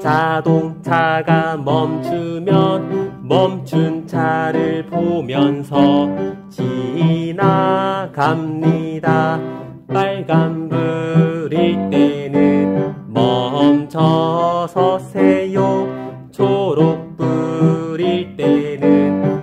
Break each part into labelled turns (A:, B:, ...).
A: 자동차가 멈추면 멈춘 차를 보면서 지나갑니다. 빨간불일 때는 멈춰 서세요. 초록불일 때는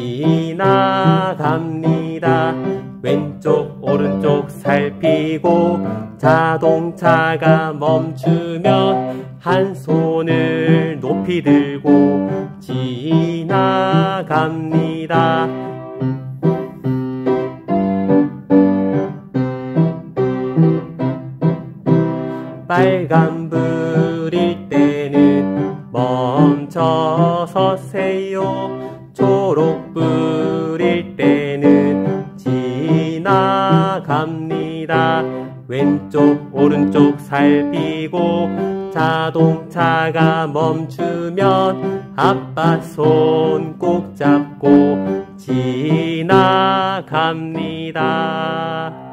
A: 지나갑니다. 왼쪽 오른쪽 살피고 자동차가 멈추면 한 손을 높이 들고 지나갑니다. 빨간불일 때는 멈춰 서세요. 초록불일 때는 지나갑니다. 왼쪽 오른쪽 살피고 자동차가 멈추면 아빠 손 꼭 잡고 지나갑니다.